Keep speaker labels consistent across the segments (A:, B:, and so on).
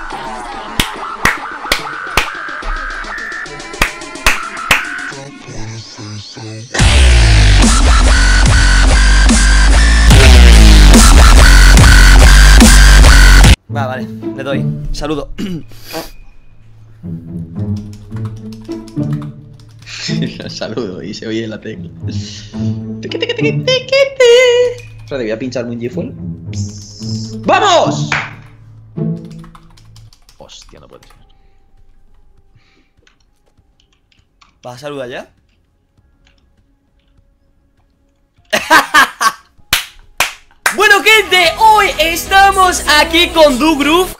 A: Vale, le doy. Saludo.
B: Saludo y se oye la tecla. Espérate, voy a pincharme un G-Fuel. ¡Vamos! Hostia, no puede ser.
A: ¿Vas a saludar ya? Bueno, gente, hoy estamos aquí con Dugroove.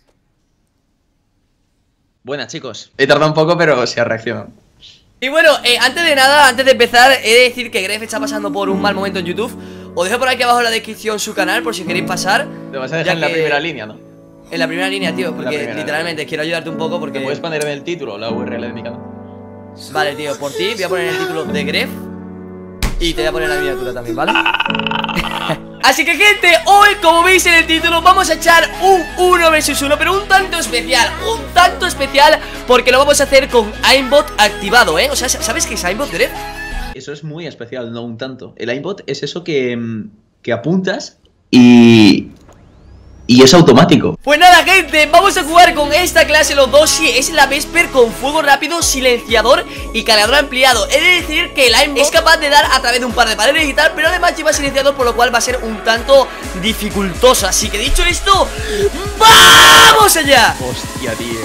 B: Buenas, chicos. He tardado un poco, pero se ha reaccionado.
A: Y bueno, antes de nada, antes de empezar, he de decir que Gref está pasando por un mal momento en YouTube. Os dejo por aquí abajo en la descripción su canal, por si queréis pasar.
B: Te vas a dejar en la primera línea, ¿no?
A: En la primera línea, tío, porque literalmente quiero ayudarte un poco porque...
B: ¿Te puedes poner en el título la URL de mi canal?
A: Vale, tío, por ti voy a poner el título de Gref. Y te voy a poner la miniatura también, ¿vale? Así que, gente, hoy, como veis en el título, vamos a echar un 1 vs 1, pero un tanto especial, porque lo vamos a hacer con aimbot activado, ¿eh? O sea, ¿sabes qué es aimbot, Gref?
B: Eso es muy especial, no un tanto. El aimbot es eso que apuntas y es automático.
A: Pues nada, gente, vamos a jugar con esta clase los dos. Sí, es la Vesper con fuego rápido, silenciador y cargador ampliado. He de decir que el aimbot es capaz de dar a través de un par de paredes y tal, pero además lleva silenciador, por lo cual va a ser un tanto dificultoso. Así que dicho esto, ¡vamos allá!
B: Hostia, tío.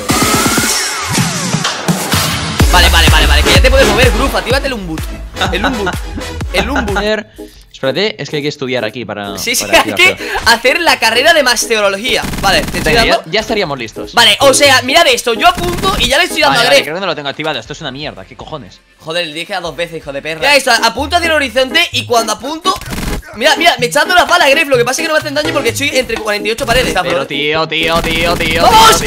A: Vale, que ya te puedes mover, Groove, actívate el Umbut. El Umbut.
B: Espérate, es que hay que estudiar aquí para...
A: Sí, hay que hacer la carrera de masteología. Vale, te estoy dando...
B: Ya estaríamos listos.
A: Vale, o sea, mirad esto, yo apunto y ya le estoy dando a Gref.
B: Creo que no lo tengo activado, esto es una mierda, ¿qué cojones?
A: Joder, le dije a 2 veces, hijo de perra. Ya está, apunto hacia el horizonte y cuando apunto... Mira, me echando la pala, Gref. Lo que pasa es que no me hacen daño porque estoy entre 48 paredes.
B: Pero tío.
A: ¡Vamos!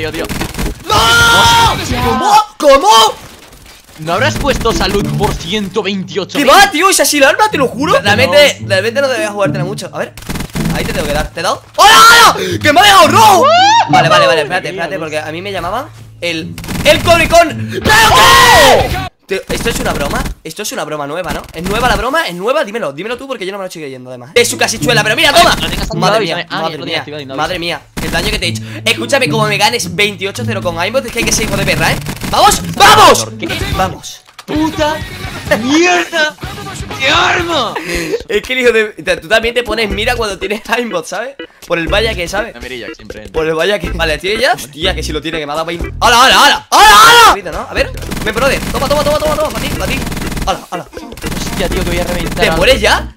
A: ¡No! ¿Cómo?
C: ¿No habrás puesto salud por 128?
A: ¿Qué va, tío? ¿Es así el arma? Te lo juro. Realmente no deberías jugártela mucho. A ver. Ahí te tengo que dar. ¿Te he dado? ¡Hola! ¡Que me ha dejado rojo! Vale, espérate, porque a mí me llamaban el Coricón. ¿Esto es una broma? Esto es una broma nueva, ¿no? ¿Es nueva la broma? ¿Es nueva? Dímelo tú porque yo no me lo estoy creyendo, además. Es su casichuela, pero mira, toma. Madre mía, el daño que te he hecho. Escúchame, como me ganes 28-0 con aimbot, es que hay que ser hijo de perra, ¿eh? ¡Vamos! ¡Vamos! Vamos.
C: ¡Puta mierda! ¡Qué arma!
A: Es que el hijo de... Tú también te pones mira cuando tienes aimbot, ¿sabes? Por el vaya que, ¿sabes?
B: La mirilla siempre.
A: Por el vaya que... Vale, ¿tiene ya? Hostia, que si lo tiene, que me ha dado 20... ¡Hala! ¿No? A ver, me brother. Toma, para ti. ¡Hala!
C: Hostia, tío, que voy a reventar.
A: ¿Te mueres ya?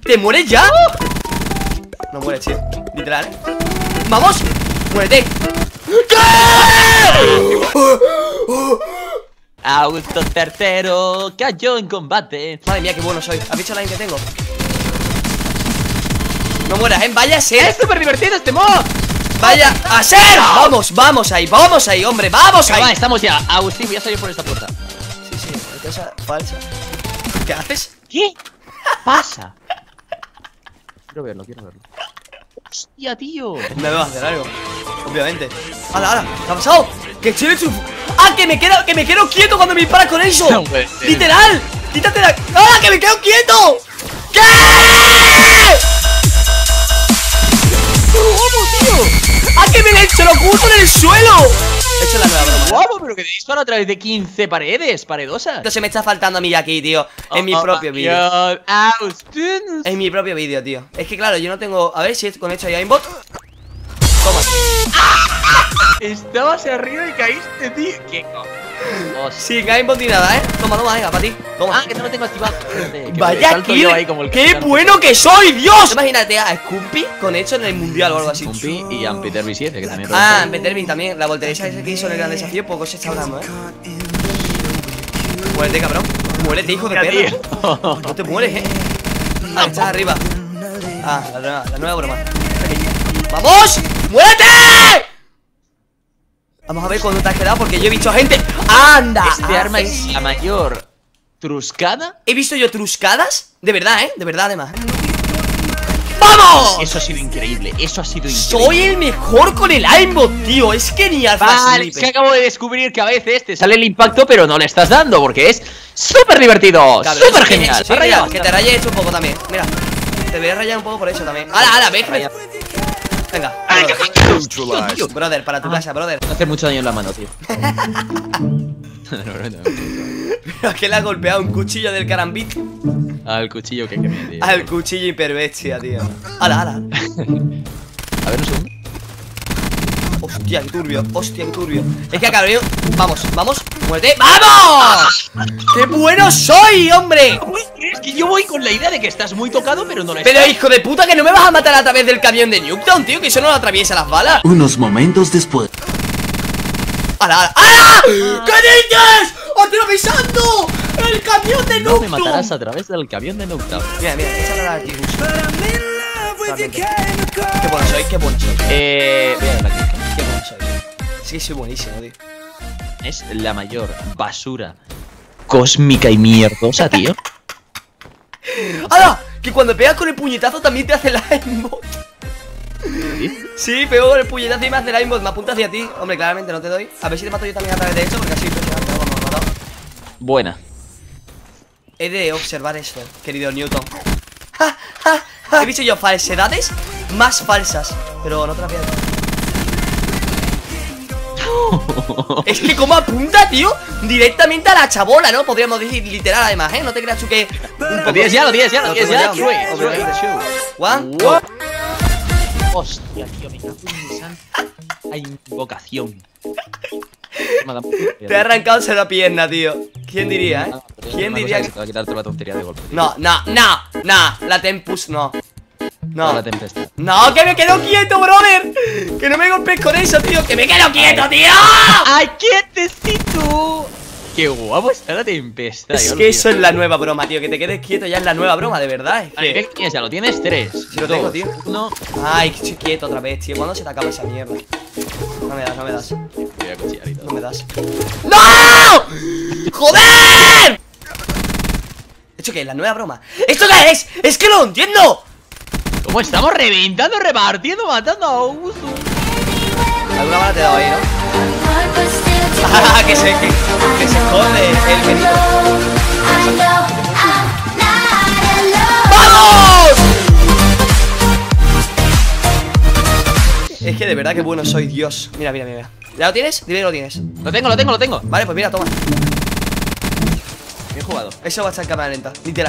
A: No mueres, tío. Literal, ¿eh? ¡Vamos! ¡Muérete!
C: Auto certero cayó en combate.
A: Madre mía, qué bueno soy. ¿Has visto la line que tengo? No mueras, ¿eh? Vaya a ser.
C: ¡Es súper divertido este mod!
A: ¡Vaya a ser! Vamos ahí, hombre, vamos ahí.
C: Va, estamos ya. Agustín, voy a salir por esta puerta.
A: Sí, cosa falsa. ¿Qué haces?
C: ¿Qué pasa? Quiero verlo. Hostia, tío.
A: Me voy a hacer algo, obviamente. ¡Hala! ¿Qué ha pasado? ¡Que estoy hecho! ¡Ah, que me quedo quieto cuando me disparas con eso!
C: No puede ser.
A: ¡Literal! ¡Quítate la... ¡Ah, que me quedo quieto! ¿Qué?
C: ¿Cómo, tío?
A: ¡Ah, que me he hecho lo oculto en el suelo! He hecho la nueva broma.
C: Guapo, pero que te disparo a través de 15 paredosas.
A: Esto se me está faltando a mí aquí, tío. En mi propio vídeo. En mi propio vídeo, tío. Es que claro, yo no tengo... A ver si con esto hay aimbot. Toma.
C: Estabas arriba y caíste, tío. ¿Qué cojones?
A: Sin aimbot ni nada, ¿eh? Toma, venga, para ti. Toma.
C: Ah, que no lo tengo activado.
A: Vaya kill. ¡Qué bueno que soy, Dios! Imagínate a Scumpy con hecho en el mundial o algo así.
B: Scumpy y Ampeter V7, que también.
A: Ah, Ampeter V también. La volteresa esa que hizo en el gran desafío, poco se está hablando, ¿eh? Muérete, cabrón. Muérete, hijo de perra. No te mueres, ¿eh? Ah, estás arriba. Ah, la nueva broma. ¡Vamos! ¡Muérete! Vamos a ver cuándo te has quedado, porque yo he visto a gente. ¡Anda!
C: Este arma es la mayor truscada.
A: ¿He visto yo truscadas? De verdad, ¿eh? De verdad, además. ¡Vamos! ¡Vamos!
C: Eso ha sido increíble, eso ha sido increíble.
A: Soy el mejor con el aimbot, tío. Es genial.
C: Vale, es que acabo de descubrir que a veces te sale el impacto, pero no le estás dando, porque es súper divertido,
A: Cabrón,
C: súper
A: es que-
C: genial.
A: sí, mira, que te rayes un poco también. Mira, te voy a rayar un poco por eso también. ¡Hala, ve! Venga, brother. Brother, para tu casa, brother.
C: No hace mucho daño en la mano, tío.
A: ¿A qué le ha golpeado un cuchillo del carambit?
C: Al cuchillo que me tío.
A: Al cuchillo hiperbestia, tío. ¡Hala!
C: A ver, un segundo.
A: Hostia, qué turbio, hostia, qué turbio. Es que cabrón, vamos, muerte. ¡Vamos! ¡Qué bueno soy, hombre!
C: Es que yo voy con la idea de que estás muy tocado, pero no le
A: Pero hijo de puta, que no me vas a matar a través del camión de Nuketown, tío, que eso no lo atraviesa las balas.
D: Unos momentos después.
A: ¡Hala! ¿Qué dices? ¡Atravesando el camión de
C: No
A: Nuketown!
C: me matarás a través del camión de Nuketown.
A: Mira, échale la Articus. Qué bueno soy, qué bueno soy.
C: Voy a ver aquí.
A: Qué bueno soy. Sí, soy buenísimo, tío.
C: Es la mayor basura cósmica y mierdosa, tío.
A: ¡Hala! Que cuando pegas con el puñetazo también te hace el aimbot. Sí, pego con el puñetazo y me hace el aimbot. Me apunta hacia ti. Hombre, claramente no te doy. A ver si te mato yo también a través de eso, porque así impresionante como me he matado.
C: Buena.
A: He de observar esto, querido Newton. He visto yo falsedades más falsas, pero no te las voy a decir. Es que como apunta, tío, directamente a la chabola, ¿no? Podríamos decir literal además, ¿eh? No te creas tú que...
C: Lo tienes ya, lo tienes ya, lo tienes ya.
A: One,
C: Hostia, tío, me cago en mi santa invocación.
A: te ha arrancado la pierna, tío. ¿Quién diría, ¿Quién diría que...?
C: Te va a quitarte la tontería de golpe.
A: No, la Tempus no.
C: No, la
A: No,
C: tempestad.
A: no, que me quedo quieto, brother. Que no me golpees con eso, tío. Que me quedo quieto, tío.
C: ¡Ay, quietecito! ¡Qué guapo está la tempestad!
A: Es que eso es la nueva broma, tío. Que te quedes quieto ya es la nueva broma, de verdad. Es
C: Vale,
A: que...
C: ¿qué tienes ya? ¿Lo tienes? 3.
A: Sí, lo tengo, tío.
C: 1.
A: Ay, que estoy quieto otra vez, tío. ¿Cuándo se te acaba esa mierda? No me das, no me das.
C: Voy a cuchillar y todo.
A: No me das. ¡No! ¡Joder! ¿Esto qué es? ¿La nueva broma? ¿Esto qué es? ¡Es que no lo entiendo!
C: ¿Cómo estamos reventando, repartiendo, matando a Augusto?
A: Alguna bala te he dado ahí, ¿no? que se esconde el querido. ¡Vamos! Es que de verdad que bueno soy, Dios. Mira, mira, mira. ¿Ya lo tienes? Dime que lo tienes.
C: Lo tengo.
A: Vale, pues mira, toma.
C: Bien jugado.
A: Eso va a estar en cámara lenta, literal.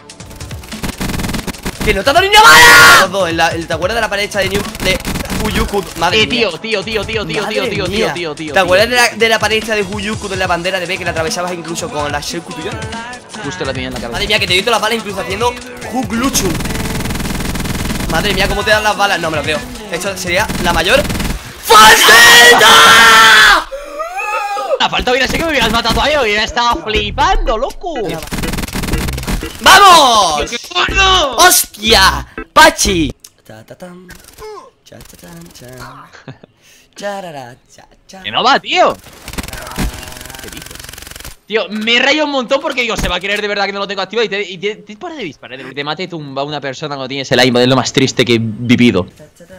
A: ¡Que no te ha dado ni una bala! Los dos, ¿te acuerdas de la pared esta de Huyuku? Madre mía.
C: Tío.
A: ¿Te acuerdas de la pared esta de Huyuku de la bandera de B que la atravesabas incluso con la Shell Kutuyo?
C: Justo la tenía en la cabeza.
A: Madre mía, que te doy todas las balas incluso haciendo Hugluchun. Madre mía, ¿cómo te dan las balas? No me lo creo. Esto sería la mayor ¡falsedad!
C: La falta hubiera sido que me hubieras matado a él. Hubiera estado flipando, loco.
A: ¡Vamos!
C: ¡Qué gordo!
A: ¡Hostia! ¡Pachi! Ta-ta-tam. Cha-cha-chan, chan. Charara, cha-cha.
C: Que no va, tío. ¿Qué dices? Tío, me rayo un montón porque digo, se va a querer de verdad que no lo tengo activo y te para de disparar. Te mate y tumba a una persona cuando tienes el aimbot. Es lo más triste que he vivido.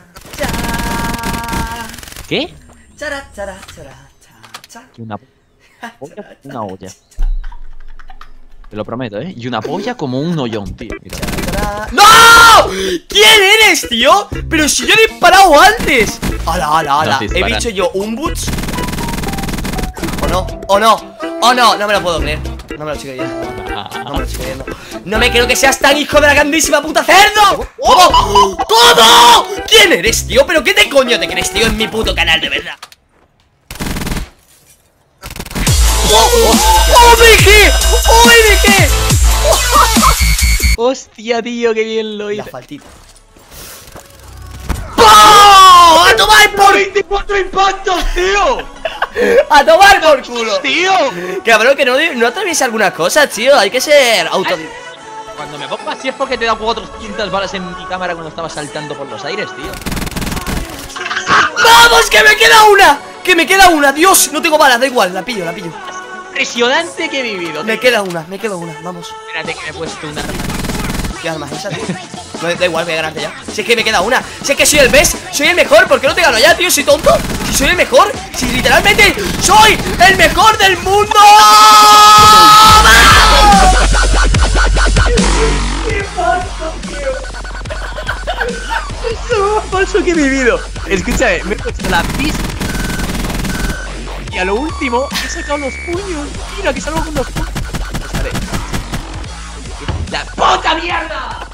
C: ¿Qué?
A: Chara, chara, chara, cha, cha.
C: Y una olla. Te lo prometo, ¿eh? Y una polla como un hoyón, tío. Mira.
A: ¡No! ¿Quién eres, tío? Pero si yo he disparado antes. ¡Hala!
C: No,
A: He dicho yo un boots. ¿O no? No me lo puedo creer. No me lo estoy creyendo. No me lo estoy creyendo. No me creo que seas tan hijo de la grandísima puta cerdo. ¡Oh! ¡Todo! ¿Quién eres, tío? ¿Pero qué te coño te crees, tío? En mi puto canal, de verdad. ¡Oh, MG! ¡Oh, MG!
C: Hostia, tío, qué bien lo
A: La
C: hice.
A: faltita. ¡Oh! ¡A tomar por...
C: 24 impactos, tío!
A: ¡A tomar por culo!
C: ¡Tío!
A: Cabrón, que no atraviesa algunas cosas, tío. Hay que ser auto...
C: Cuando me pongo así es porque te da 400 balas en mi cámara cuando estaba saltando por los aires, tío.
A: ¡Vamos, que me queda una! ¡Que me queda una! ¡Dios! No tengo balas, da igual, la pillo.
C: Impresionante que he vivido, tío.
A: Me queda una, vamos.
C: Espérate que me he puesto una...
A: ¿Qué arma es esa, tío? No, da igual, voy a ganarte ya. Si es que me queda una. Si es que soy el best, soy el mejor. ¿Por qué no te gano ya, tío? ¿Soy tonto? Si soy el mejor. Si literalmente soy el mejor del mundo.
C: Es lo más falso que he vivido. Escúchame, me he puesto la pista. Y a lo último he sacado los puños. Mira que salgo con los puños. Pues vale. ¡La puta mierda!